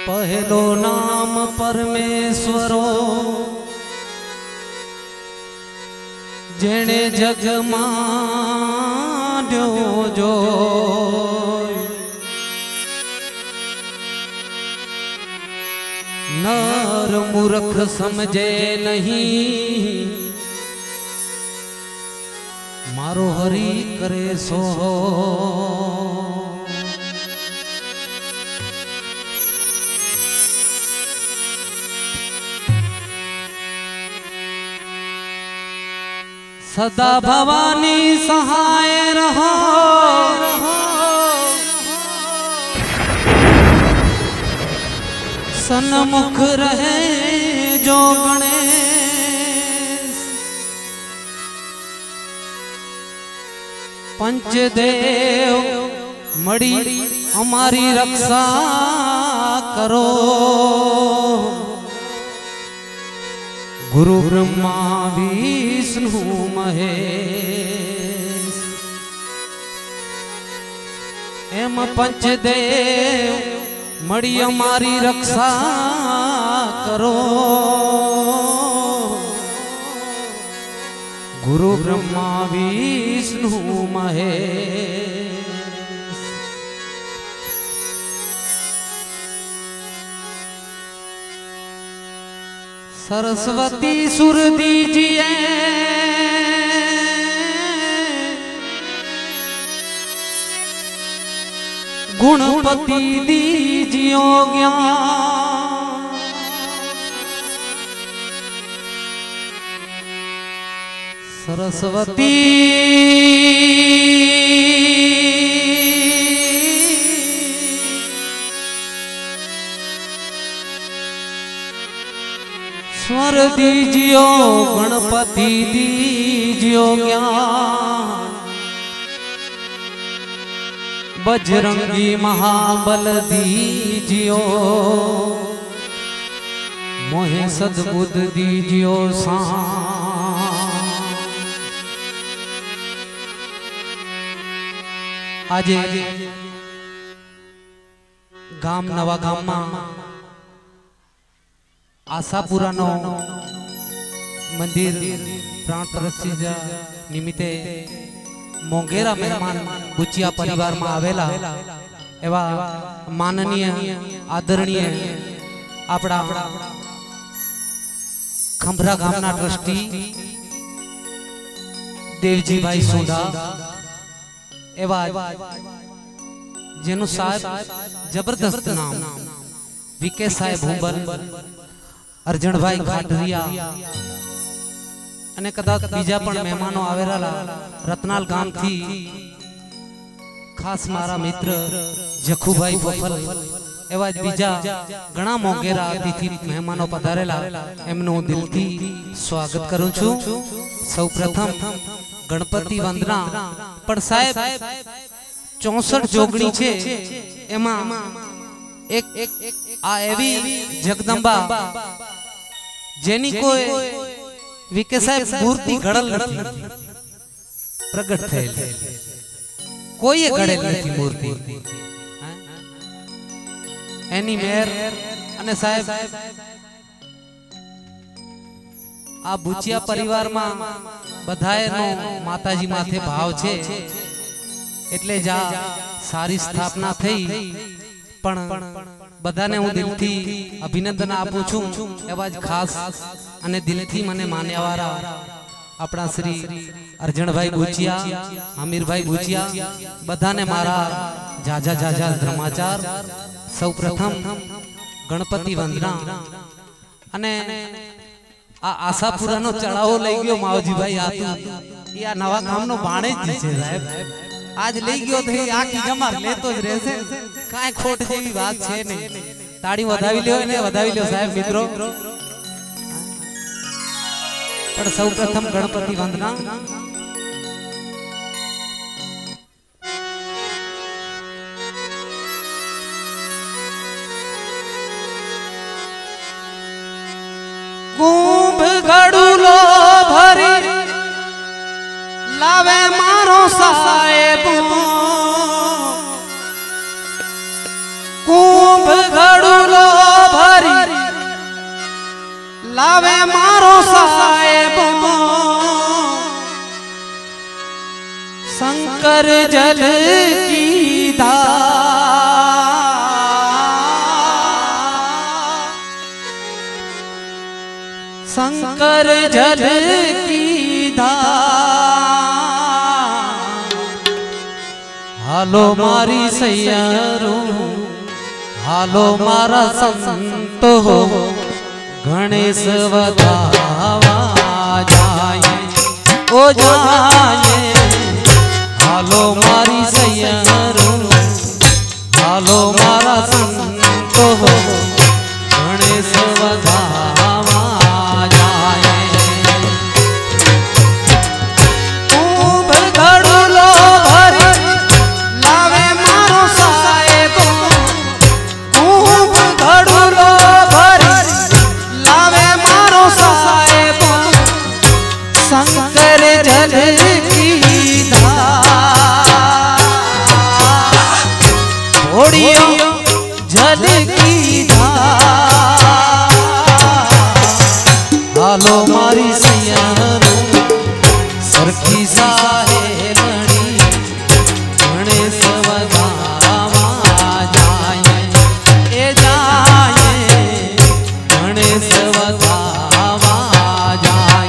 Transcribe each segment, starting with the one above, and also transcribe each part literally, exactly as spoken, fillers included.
पहलो नाम परमेश्वरो जेने जग मांड्यो जो नर मूर्ख समझे नहीं मारो हरि करे सो सदा भवानी सहाय रहो सन्मुख रहे जो गणेश पंचदेव मड़ी हमारी रक्षा करो गुरु ब्रह्मा विष्णु महेश एम पंचदेव मड़ी हमारी रक्षा करो गुरु ब्रह्मा विष्णु महेश। सरस्वती सुर दीजिए गुणपति दीजियो ज्ञान सरस्वती स्वर दीजियो गणपति दीजियो ज्ञान बजरंगी महाबल दीजियो मोहे सद्बुद्ध दीजियो सा आज गाम नवा गाम में आशापुरा नो मंदिर प्राण प्रतिष्ठा निमित्ते मोंगेरा मेहमान बुचिया परिवार में आवेला एवा माननीय आदरणीय आपड़ा खंभरा गामना ट्रस्टी देवजी भाई सोधा एवा जेनु साहेब जबरदस्त नाम विके साहेब हुंबल अर्जन भाई खाटरिया अने कदाच बीजा पण मेहमानो आवेला रत्नाल गाम थी खास मारा मित्र जखुभाई बोफल एवा बीजा घणा मोंगेरा अतिथि मेहमानो पधारेला एमनो दिलथी स्वागत करूं छू। सौ प्रथम गणपति वंदना पण साहेब चौसठ जोगणी छे एमा एक आ एवी जगदंबा जेनी कोई विके साहेब मूर्ति घड़ल नहीं प्रगट थेल कोई घड़ेल नहीं मूर्ति एनी मेर अने साहेब आ बुचिया परिवार में बधाए नो माताजी माथे भाव छे एटले जा सारी स्थापना थई पण बधाने हूँ दिलथी अभिनंदन आपू छू एवा खास अने दिलथी मने मान्यवारा अपना श्री अर्जन भाई बुचिया आमिर भाई बुचिया बधाने मारा जाजा जाजा धर्माचार। सौ प्रथम गणपति वंदना अने आ आशापुरा नो चढ़ावो लई गयो मावजी भाई आ तू या नवा गाम नो बाणे ज छे साहेब आज लई गयो थे आखी जमा लेतो ज रहेसे काई खोट जेवी बात छे नहीं ताड़ी वधावी ल्यो ने वधावी ल्यो साहेब मित्रों। पण सौ प्रथम गणपति वंदना कुंभ गड़ुलो भरी लावे मारो साहेब कुंभ गड़ुलो लावे मारो साहेबो शंकर जल की धार, शंकर जल की धार। हालो मारी सैयारो हालो मारा संतो हो गणेश वधावा जाए ओ जाए। हालो मारी सैयारो हालो मारा संतो हो गणेश वधावा जाए। खूब घड़ुलो भरी लावे मारो साहेबो, खूब घड़ुलो भरी लावे मारो साहेबो शंकर जल की धार। घोड़ियों जल की धार। हालो मारी सैयारो सरखी साहे लड़ी गणेश वधावा जाए ए जाए गणेश वधावा जाए।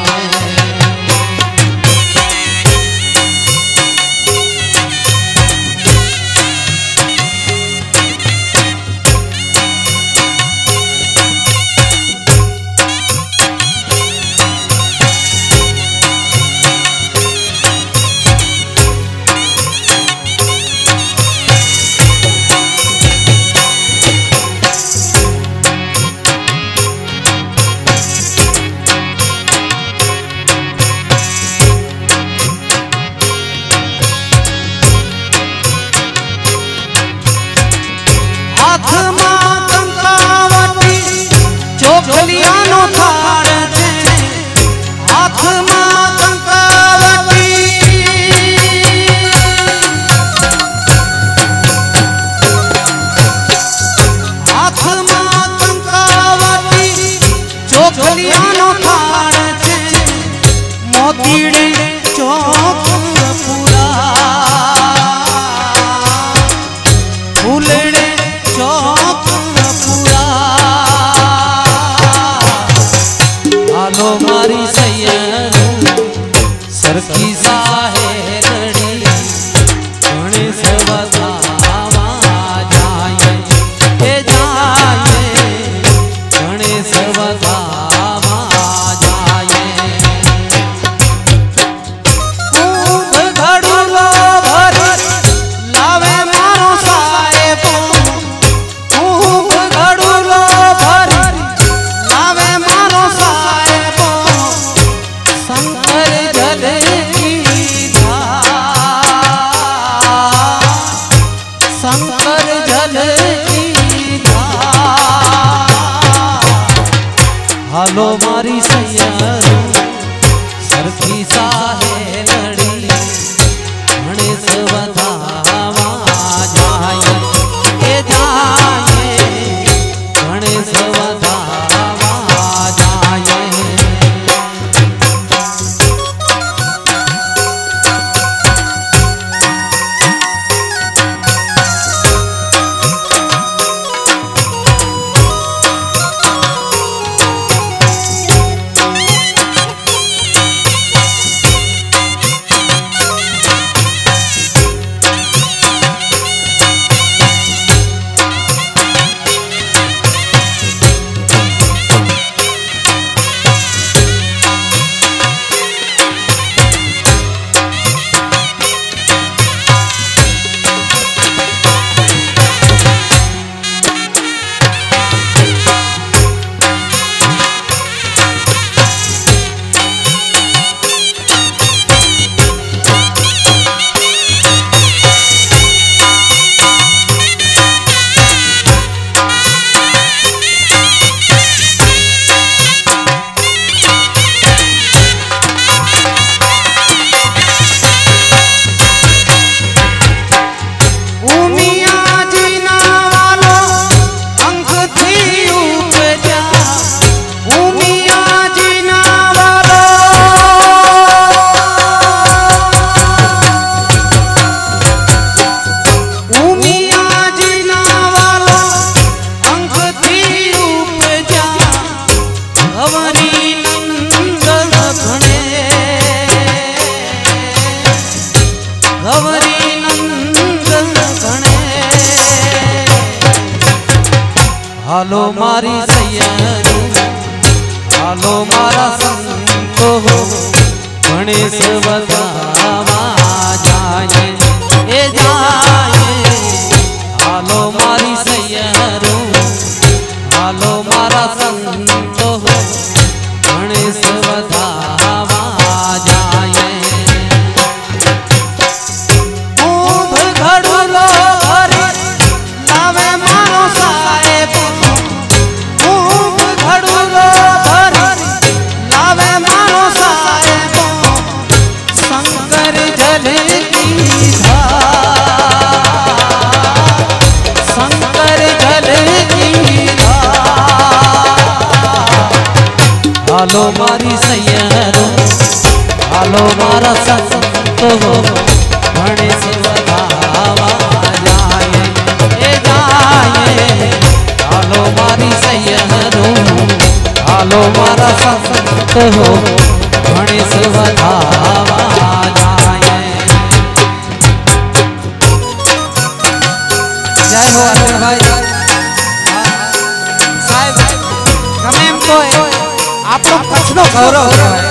ચોખલિયાનો થાળ છે હાથમાં કંકાવટી, હાથમાં કંકાવટી ચોખલિયાનો થાળ છે મોતીડે ચોક પૂરા ફૂલડે ચોક પૂરા। हालो मारी सैयारो सरखी साहे लड़ी गणेश वधावा जाए ए जाए गणेश वधावा जाए। खूब घड़ुलो भरी लावे मारो साहेबो, खूब घड़ुलो भरी लावे मारो साहेबो शंकर जल की धार, शंकर जल की धार। हालो मारी सैयारो सरखी साहे लड़ी गणेश वधावा जाए ए जाए गणेश वधावा जाए। હાલો મારી સૈયરો હાલો મારા સંતો ગણેશ વધાવા જાય એ જાય હાલો મારી સૈયરો હાલો મારા સંતો ગણેશ વધાવા જાય ઊંઘ ઘડુલો ભરી લાવે મારો સાહેબ ઊંઘ ઘડુલો ભરી લાવે મારો સાહેબ શંકર જલકી ધાર શંકર જલકી હાલો મારી સૈયરો હાલો મારા સંતો ગણેશ વધાવા જાય એ જાય હાલો મારી સૈયરો હાલો મારા સંતો ગણેશ વધાવા જાય જય હો અરવિંદભાઈ સાહેબ ગમે એમ તો આપણો કચ્છનો ગૌરવ કહેવાય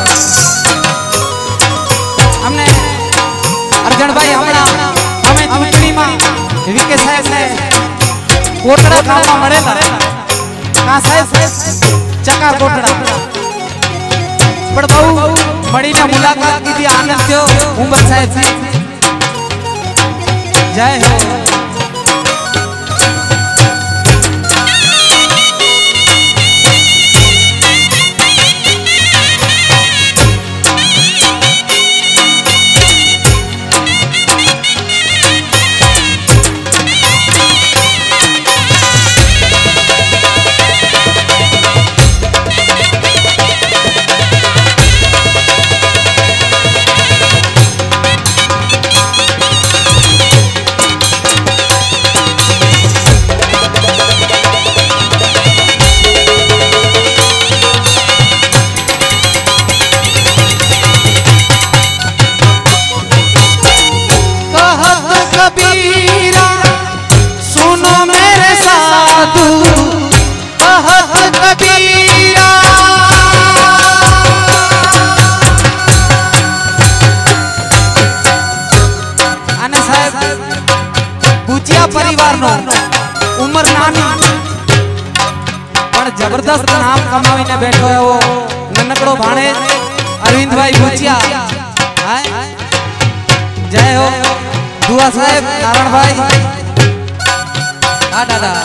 અમને અર્જણભાઈ હમણાં અમે ચૂંટણીમાં વીકે સાહેબને કોટડા ગામમાં મળેલા કા સાહેબ ચકા કોટડા પણ બહુ મળીને મુલાકાત કીધી આનંદ થયો ઉમર સાહેબ જય હો परिवारનો ઉંમર નાની પણ જબરદસ્ત નામ કમાવીને બેઠો એવો નનકડો ભાણે અરવિંદભાઈ ભુચિયા હાય જય હો દુઆ સાહેબ નારણભાઈ હા દાદા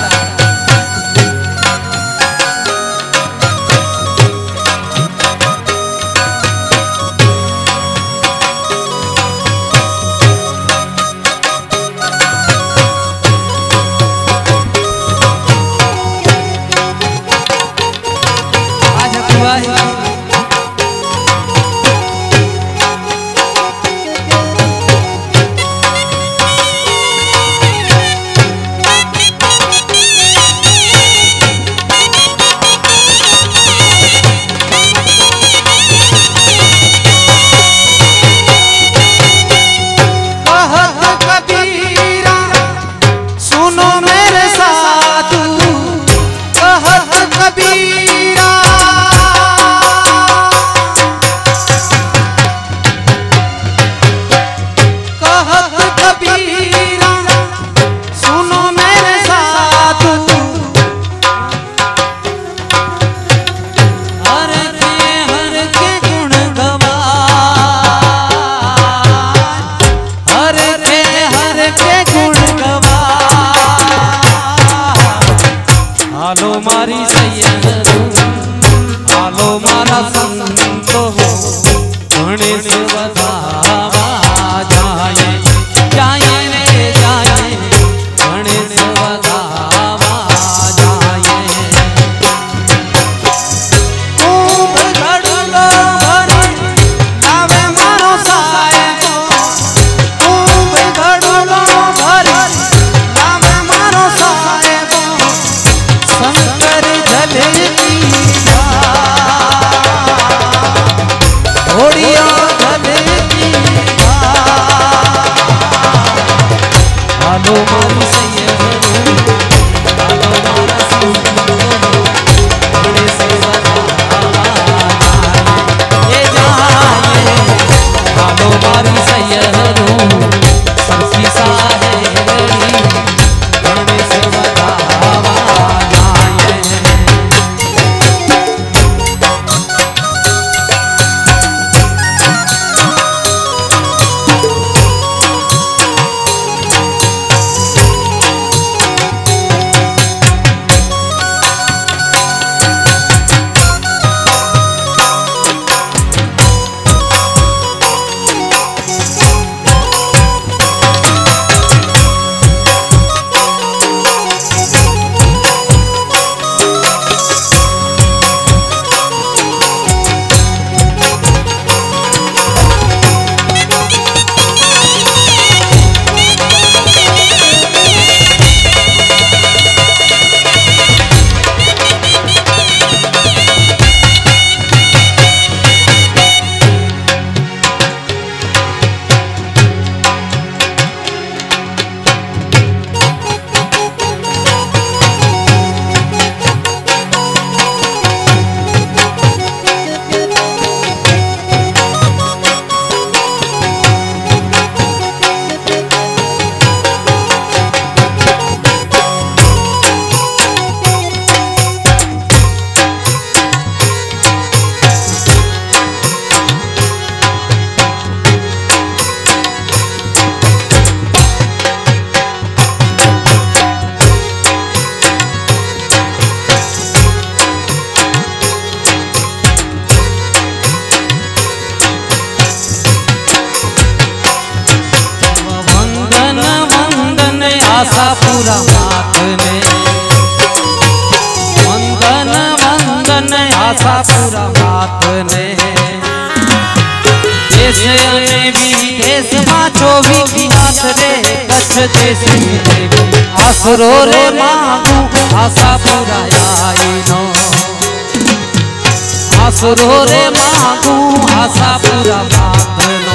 હાલો મારી સૈયરો હાલો મારા સંતો ગણેશ વધાવા જાય જાય રે જાય ગણેશ વધાવા જાય ઊંઘ ઘડુલો ભરી લાવે મારો સાહેબ ઊંઘ ઘડુલો ભરી લાવે મારો સાહેબ શંકર જલકી હોડિયા જલકી હાલો મારી સૈયરો હાલો મારા સંતો आशापुरा मात ने वंदन वंदन आशापुरा मात ने देश अने विदेश में चोवी हाथ रे कच्छ देश देवी आसरो रे मागू आशापुरा आई नो आसरो रे मागू आशापुरा मात नो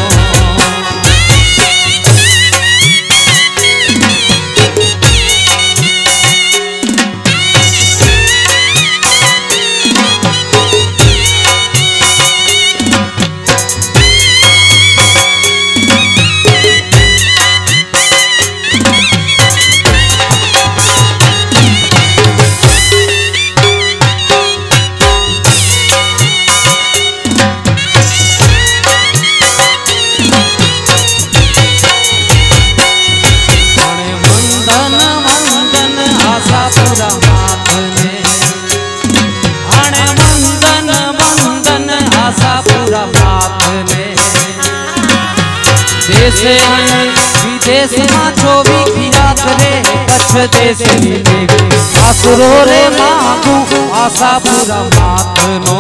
देश विदेश में चोवी हाथ रे कच्छ देश देवी आसरो रे मागू आशापुरा मात नो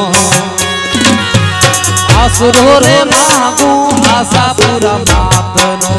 आसरो रे मागू आशापुरा मात नो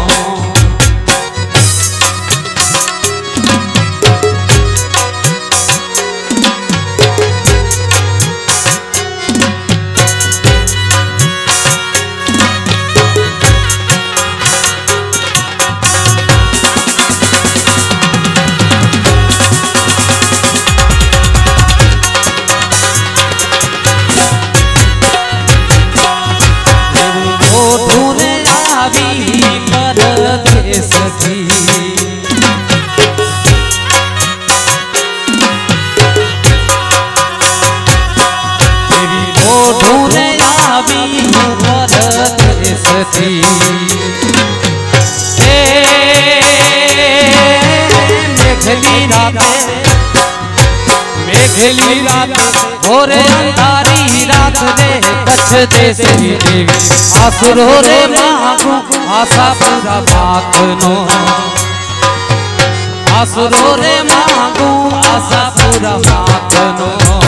मेघली रात भोरे अंधारी रात रे कच्छ देश देवी आसरो रे मागू आशापुरा मात नो आसरो रे मागू आशापुरा मात नो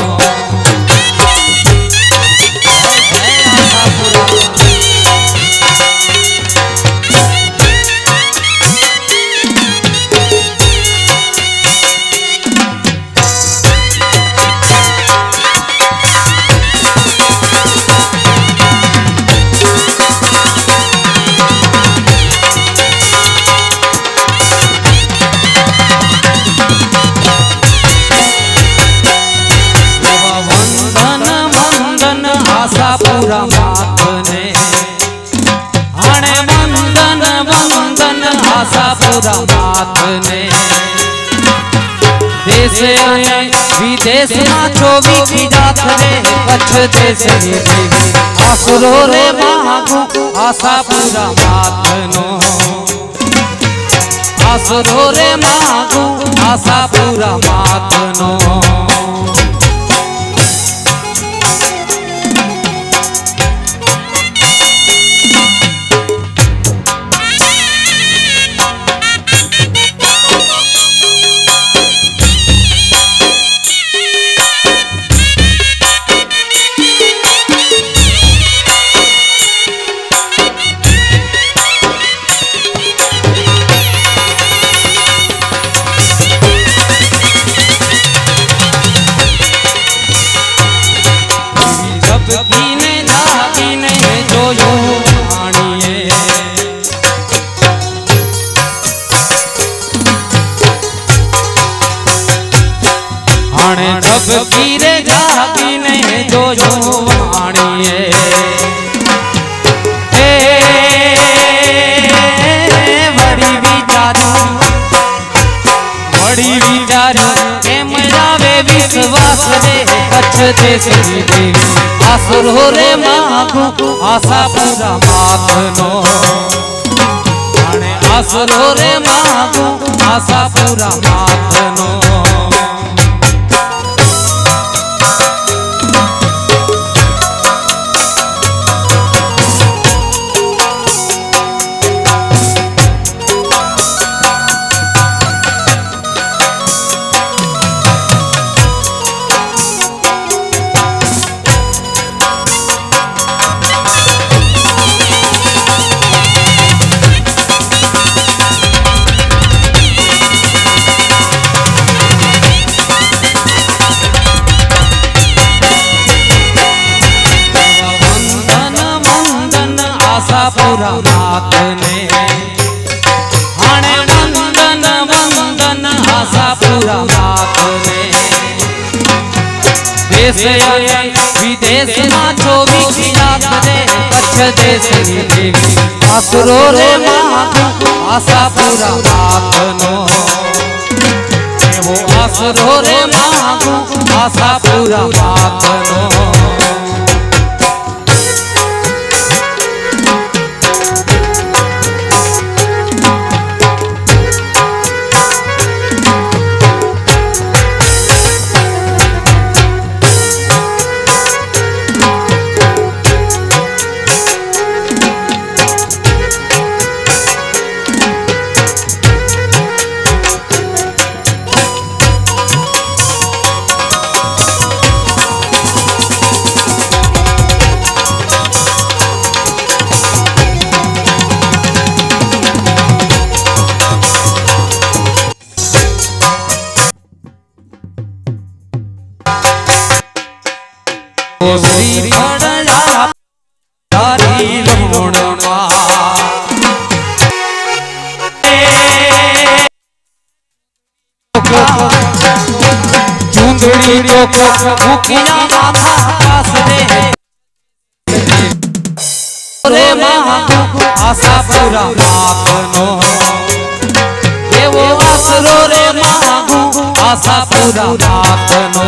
आशापुरा मात ने हणे वंदन वंदन आशापुरा मात ने देश अने विदेश में चोवी हाथ रे कच्छ देश देवी आसरो रे मागू आशापुरा मात नो आसरो रे मागू आशापुरा मात नो जब गिरे जागी ने जो जो वाणिए बड़ी विचारू बड़ी विचारू एम आवे विश्वास रे कच्छ देश देवी आसरो रे मागू आशापुरा मात नो आसरो रे मागू आशापुरा मात नो आशापुरा नाथ ने हाणे वंदन वंदन आशापुरा नाथ ने देश विदेश में चौबीस रात रे कच्छ देश नी देवी आसुरो रे मागु आशापुरा नाथ नो वो आसुरो रे मागु आशापुरा नाथ नो श्री भड़या तारी लूण चुंदड़ी को मुखिया माथा पास रे रे मागु आशापुरा नाथ नो देवो आसरो रे मागु आशापुरा नाथ नो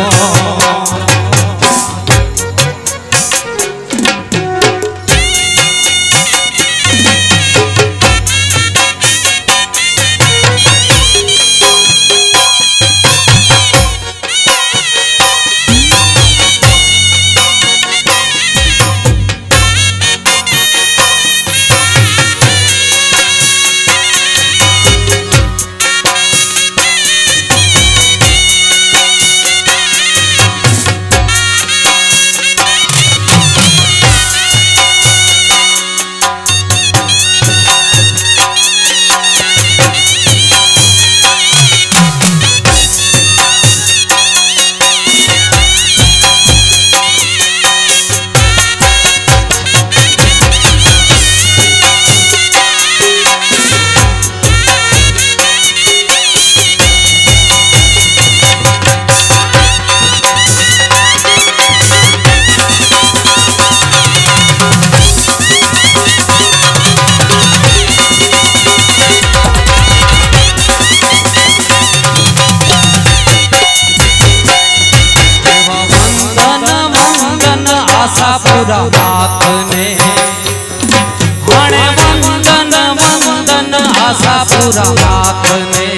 आशापुरा नाथ ने हाणे वंदन वंदन आशापुरा नाथ ने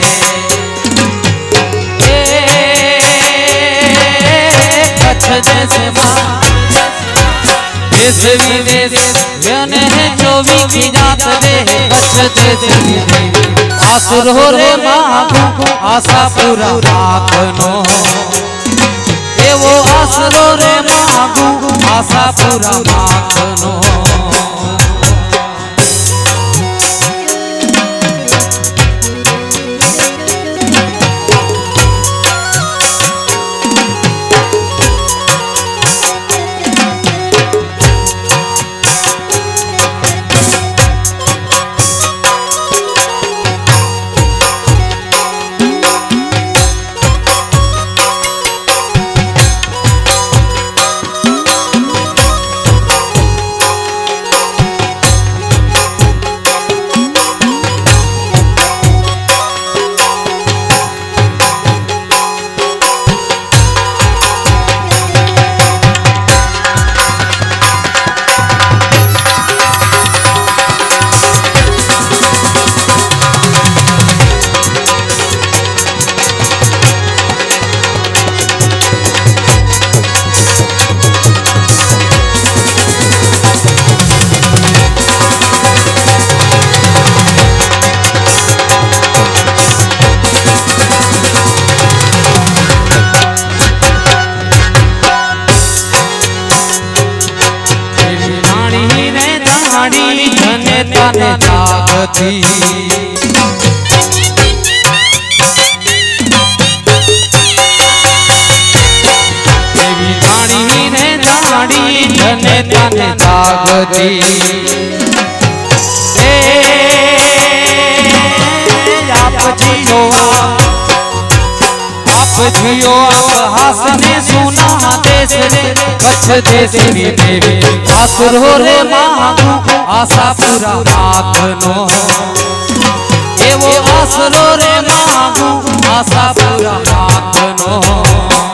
कच्छ जैसे देश विदेश व्यने चौबीस रात रे कच्छ जैसे आसुरो रे मागु आशापुरा नाथ नो वो आसरो रे मागु आशापुरा नाथ नो ने जागती देवी रानी ने जानी जने तने जागती जियो हास ने सुना देश रे कच्छ देश नी देवी आसुरो रे मांगू आशा पूरा आखनो एवो आसुरो रे मांगू आशा पूरा आखनो।